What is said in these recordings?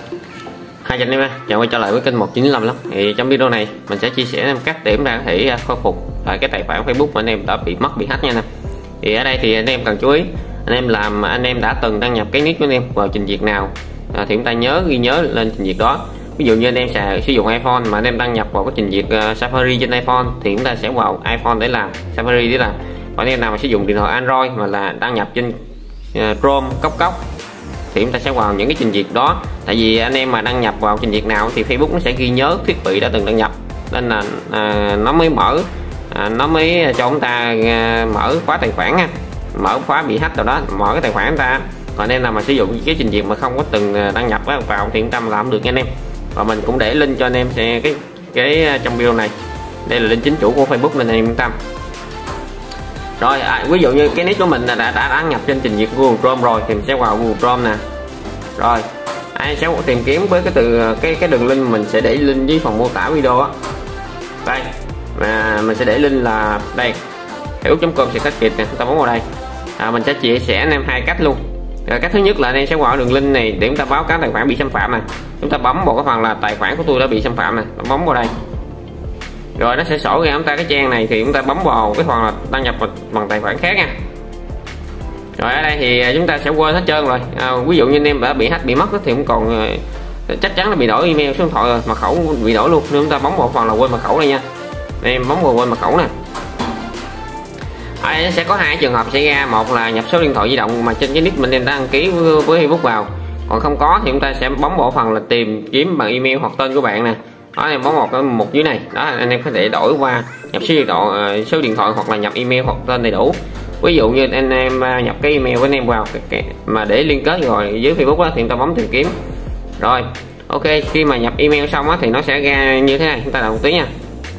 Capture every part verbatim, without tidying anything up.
Hai anh em ơi, chào quay trở lại với kênh một chín năm lắm. Thì trong video này mình sẽ chia sẻ em cách để chúng ta có thể khôi phục lại cái tài khoản Facebook mà anh em đã bị mất, bị hack nha anh em. Thì ở đây thì anh em cần chú ý, anh em làm anh em đã từng đăng nhập cái nick của anh em vào trình duyệt nào à, thì chúng ta nhớ ghi nhớ lên trình duyệt đó. Ví dụ như anh em sẽ sử dụng iPhone mà anh em đăng nhập vào cái trình duyệt uh, Safari trên iPhone thì chúng ta sẽ vào iPhone để làm, Safari để làm. Còn anh em nào mà sử dụng điện thoại Android mà là đăng nhập trên uh, Chrome cốc cốc thì chúng ta sẽ vào những cái trình duyệt đó. Tại vì anh em mà đăng nhập vào trình duyệt nào thì Facebook nó sẽ ghi nhớ thiết bị đã từng đăng nhập, nên là à, nó mới mở à, nó mới cho chúng ta à, mở khóa tài khoản ha, mở khóa bị hack rồi đó, mở cái tài khoản chúng ta. Còn anh em nào mà sử dụng cái trình duyệt mà không có từng đăng nhập vào thì chúng ta làm được nha anh em. Và mình cũng để link cho anh em xem cái cái trong video này, đây là link chính chủ của Facebook nên anh em yên tâm. Rồi à, ví dụ như cái nick của mình là đã, đã đăng nhập trên trình duyệt Google Chrome rồi thì mình sẽ vào Google Chrome nè. Rồi anh sẽ tìm kiếm với cái từ cái cái đường link mình sẽ để link dưới phần mô tả video á. Đây mà mình sẽ để link là đây hiểu chấm com sẽ cách kịp nè, chúng ta bấm vào đây. À, mình sẽ chia sẻ anh em hai cách luôn. Rồi, cách thứ nhất là anh em sẽ vào đường link này để chúng ta báo cáo tài khoản bị xâm phạm này. Chúng ta bấm vào cái phần là tài khoản của tôi đã bị xâm phạm này, bấm vào đây. Rồi nó sẽ sổ ra chúng ta cái trang này thì chúng ta bấm vào cái phần là đăng nhập bằng tài khoản khác nha. Rồi ở đây thì chúng ta sẽ quên hết trơn rồi. À, ví dụ như anh em đã bị hack bị mất thì cũng còn chắc chắn là bị đổi email, số điện thoại rồi, mật khẩu bị đổi luôn. Nên chúng ta bấm vào phần là quên mật khẩu đây nha. Anh em bấm vào quên mật khẩu nè. Ở đây sẽ có hai trường hợp xảy ra, một là nhập số điện thoại di động mà trên cái nick mình em đã đăng ký với Facebook vào, còn không có thì chúng ta sẽ bấm vào phần là tìm kiếm bằng email hoặc tên của bạn nè. Đó, anh em bấm một cái mục dưới này đó, anh em có thể đổi qua nhập số điện thoại, số điện thoại hoặc là nhập email hoặc tên đầy đủ. Ví dụ như anh em nhập cái email của anh em vào mà để liên kết rồi với Facebook đó, thì chúng ta bấm tìm kiếm. Rồi ok, khi mà nhập email xong á, thì nó sẽ ra như thế này, chúng ta đợi một tí nha.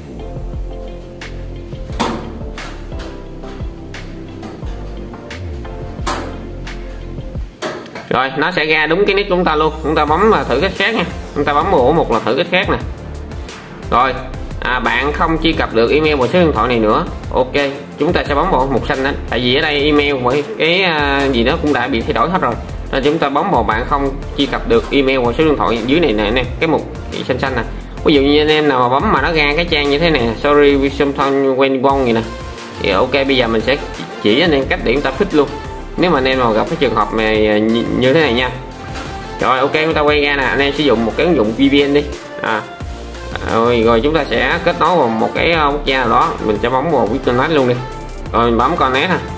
Rồi nó sẽ ra đúng cái nick của chúng ta luôn. Chúng ta bấm vào thử cách khác nha, chúng ta bấm vào một là thử cách khác nè. Rồi à, bạn không truy cập được email và số điện thoại này nữa. Ok, chúng ta sẽ bấm vào mục xanh đó, tại vì ở đây email với cái uh, gì đó cũng đã bị thay đổi hết rồi, nên chúng ta bấm vào bạn không truy cập được email và số điện thoại dưới này nè, cái mục xanh xanh nè. Ví dụ như anh em nào mà bấm mà nó ra cái trang như thế này, sorry we sometimes when wrong vậy nè, thì ok bây giờ mình sẽ chỉ anh em cách để chúng ta fix luôn nếu mà anh em nào gặp cái trường hợp này như thế này nha. Rồi ok, chúng ta quay ra nè, anh em sử dụng một cái ứng dụng vê pê en đi. À, rồi, rồi chúng ta sẽ kết nối vào một cái quốc gia nào đó, mình sẽ bấm vào connect luôn đi. Rồi mình bấm connect ha.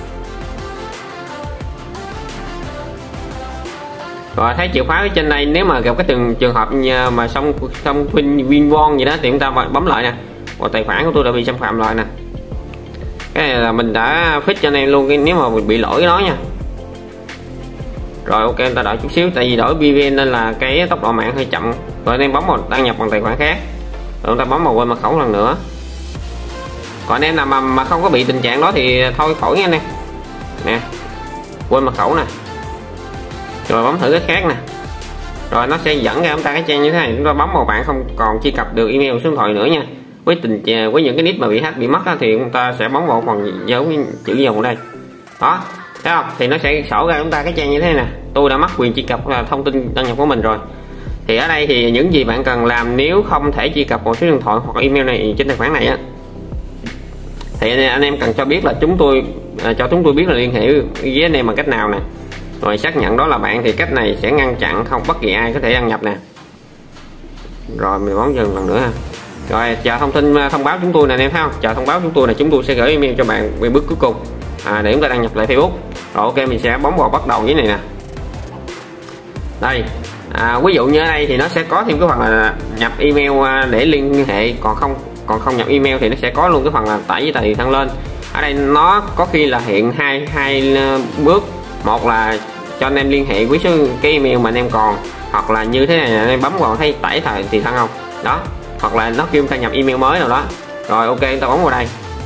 Rồi thấy chìa khóa ở trên đây, nếu mà gặp cái trường trường hợp mà xong xong win win won gì đó thì chúng ta bấm lại nè. Và tài khoản của tôi đã bị xâm phạm lại nè. Cái này là mình đã fix cho anh em luôn nếu mà bị lỗi cái đó nha. Rồi ok, chúng ta đợi chút xíu, tại vì đổi vê pê en nên là cái tốc độ mạng hơi chậm. Rồi anh em bấm vào đăng nhập bằng tài khoản khác, rồi chúng ta bấm vào quên mật khẩu lần nữa. Còn anh em nào mà, mà không có bị tình trạng đó thì thôi khỏi nha anh em nè, quên mật khẩu nè, rồi bấm thử cái khác nè. Rồi nó sẽ dẫn ra chúng ta cái trang như thế này, chúng ta bấm vào bạn không còn truy cập được email số điện thoại nữa nha. Với tình với những cái nick mà bị hack bị mất đó, thì chúng ta sẽ bấm vào phần dấu chữ dòng ở đây đó, thấy không, thì nó sẽ sổ ra chúng ta cái trang như thế này nè. Tôi đã mất quyền truy cập là thông tin đăng nhập của mình rồi. Thì ở đây thì những gì bạn cần làm nếu không thể truy cập vào số điện thoại hoặc email này trên tài khoản này á, thì anh em cần cho biết là chúng tôi à, cho chúng tôi biết là liên hệ với anh em bằng cách nào nè. Rồi xác nhận đó là bạn thì cách này sẽ ngăn chặn không bất kỳ ai có thể đăng nhập nè. Rồi mình bấm dừng lần nữa ha. Rồi chờ thông tin thông báo chúng tôi nè anh em thấy không, chờ thông báo chúng tôi là chúng tôi sẽ gửi email cho bạn về bước cuối cùng à, để chúng ta đăng nhập lại Facebook. Rồi ok, mình sẽ bấm vào bắt đầu với này nè. Đây à, ví dụ như ở đây thì nó sẽ có thêm cái phần là nhập email để liên hệ, còn không còn không nhập email thì nó sẽ có luôn cái phần là tải với tài thăng lên. Ở đây nó có khi là hiện hai hai bước, một là cho anh em liên hệ với số cái email mà anh em còn, hoặc là như thế này anh em bấm vào thấy tải thời thì thăng không đó, hoặc là nó kêu ta nhập email mới nào đó. Rồi ok, chúng ta bấm vào đây.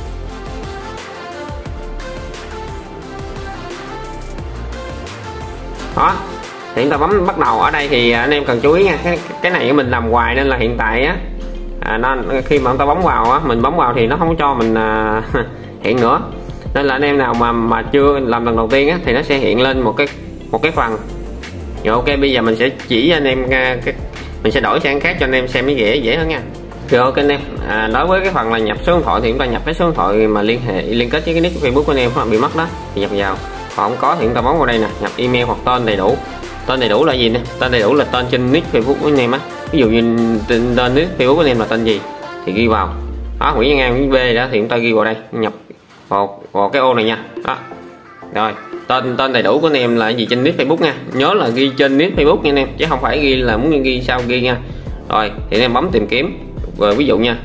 Đó thì chúng ta bấm bắt đầu. Ở đây thì anh em cần chú ý nha, cái, cái này của mình làm hoài nên là hiện tại á à, nó khi mà chúng ta bấm vào á, mình bấm vào thì nó không cho mình à, hiện nữa, nên là anh em nào mà mà chưa làm lần đầu tiên á thì nó sẽ hiện lên một cái một cái phần Rồi ok, bây giờ mình sẽ chỉ anh em cái mình sẽ đổi sang khác cho anh em xem nó dễ dễ hơn nha. Rồi ok anh em, à, đối với cái phần là nhập số điện thoại thì chúng ta nhập cái số điện thoại mà liên hệ liên kết với cái nick Facebook của anh em không bị mất đó thì nhập vào, còn không có thì chúng ta bấm vào đây nè, nhập email hoặc tên đầy đủ. Tên đầy đủ là gì nè? Tên đầy đủ là tên trên nick Facebook của anh em á, ví dụ như tên, tên nick Facebook của anh em là tên gì thì ghi vào đó, Nguyễn Văn An Nguyễn B đó thì chúng ta ghi vào đây, nhập vào, vào cái ô này nha. Đó rồi, tên tên đầy đủ của anh em là gì trên nick Facebook nha, nhớ là ghi trên nick Facebook nha anh em, chứ không phải ghi là muốn ghi sao ghi nha. Rồi thì anh em bấm tìm kiếm, rồi ví dụ nha,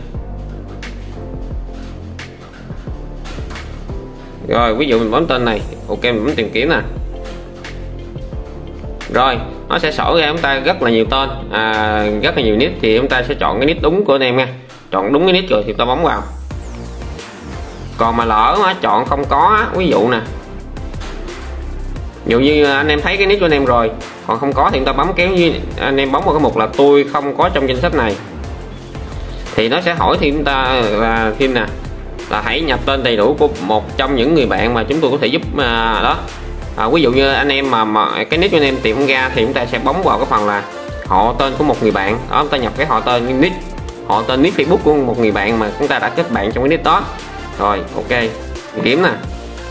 rồi ví dụ mình bấm tên này, ok mình bấm tìm kiếm nè, rồi nó sẽ sổ ra chúng ta rất là nhiều tên, à, rất là nhiều nick thì chúng ta sẽ chọn cái nick đúng của anh em nha, chọn đúng cái nick rồi thì ta bấm vào. Còn mà lỡ mà chọn không có, ví dụ nè, ví dụ như anh em thấy cái nick của anh em rồi còn không có thì chúng ta bấm kéo như anh em bấm vào cái mục là tôi không có trong danh sách này thì nó sẽ hỏi thì chúng ta là thêm nè, là hãy nhập tên đầy đủ của một trong những người bạn mà chúng tôi có thể giúp, à, đó à, ví dụ như anh em mà, mà cái nick của anh em tìm không ra thì chúng ta sẽ bấm vào cái phần là họ tên của một người bạn đó, chúng ta nhập cái họ tên nick họ tên nick Facebook của một người bạn mà chúng ta đã kết bạn trong cái nick đó. Rồi ok kiếm nè,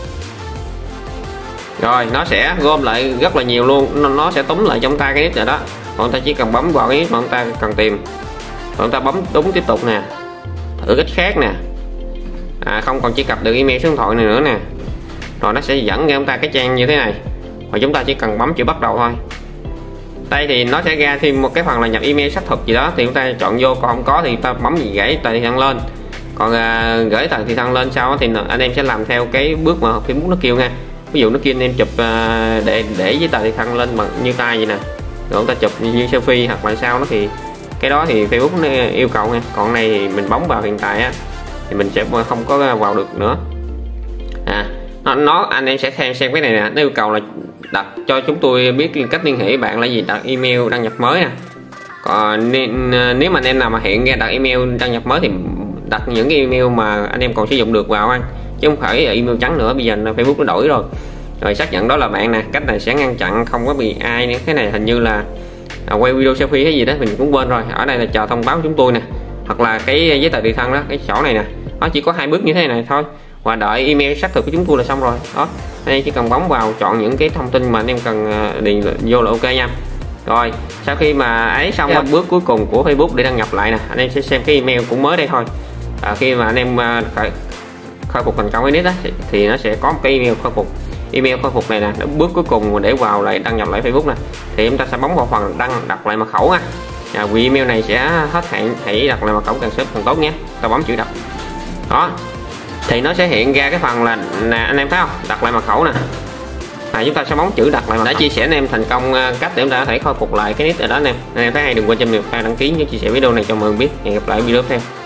rồi nó sẽ gom lại rất là nhiều luôn, nó, nó sẽ túm lại trong ta cái nick rồi đó, còn ta chỉ cần bấm vào cái nick mà chúng ta cần tìm, rồi chúng ta bấm đúng tiếp tục nè, thử cách khác nè, à, không còn truy cập được email số điện thoại này nữa nè, rồi nó sẽ dẫn ra chúng ta cái trang như thế này, và chúng ta chỉ cần bấm chữ bắt đầu thôi. Đây thì nó sẽ ra thêm một cái phần là nhập email xác thực gì đó thì chúng ta chọn vô, còn không có thì ta bấm gì gửi tờ thị thân lên, còn à, gửi tờ thị thân lên sau thì anh em sẽ làm theo cái bước mà Facebook nó kêu nha. Ví dụ nó kêu anh em chụp à, để để với tờ thị thân lên bằng như tay vậy nè, rồi chúng ta chụp như selfie hoặc là sao đó thì cái đó thì Facebook nó yêu cầu nha, còn này thì mình bấm vào hiện tại á thì mình sẽ không có vào được nữa. À nó, nó anh em sẽ xem xem cái này nè, nó yêu cầu là đặt cho chúng tôi biết cách liên hệ với bạn là gì, đặt email đăng nhập mới nè. Còn nếu mà anh em nào mà hiện ra đặt email đăng nhập mới thì đặt những cái email mà anh em còn sử dụng được vào anh, chứ không phải email trắng nữa, bây giờ Facebook nó đổi rồi. Rồi xác nhận đó là bạn nè, cách này sẽ ngăn chặn không có bị ai nữa. Cái này hình như là à, quay video selfie hay gì đó mình cũng quên rồi, ở đây là chờ thông báo chúng tôi nè, hoặc là cái giấy tờ tùy thân đó, cái sổ này nè, nó chỉ có hai bước như thế này thôi, và đợi email xác thực của chúng tôi là xong rồi đó. Đây chỉ cần bấm vào chọn những cái thông tin mà anh em cần điền vô là ok nha. Rồi sau khi mà ấy xong yeah. bước cuối cùng của Facebook để đăng nhập lại nè, anh em sẽ xem cái email cũng mới đây thôi. À, khi mà anh em khởi, khôi phục thành công cái nick đó thì, thì nó sẽ có một cái email khôi phục, email khôi phục này nè, bước cuối cùng để vào lại đăng nhập lại Facebook nè, thì chúng ta sẽ bấm vào phần đăng đặt lại mật khẩu nha. À, vì email này sẽ hết hạn, hãy đặt lại mật khẩu càng sớm càng tốt nhé. Ta bấm chữ đặt đó thì nó sẽ hiện ra cái phần là nè, anh em thấy không, đặt lại mật khẩu nè. À, chúng ta sẽ bấm chữ đặt lại mật khẩu. Đã chia sẻ anh em thành công cách để chúng ta có thể khôi phục lại cái nick ở đó anh em. Anh em thấy hay đừng quên cho mình like, đăng ký, nhớ chia sẻ video này cho mọi người biết. Hẹn gặp lại video tiếp theo.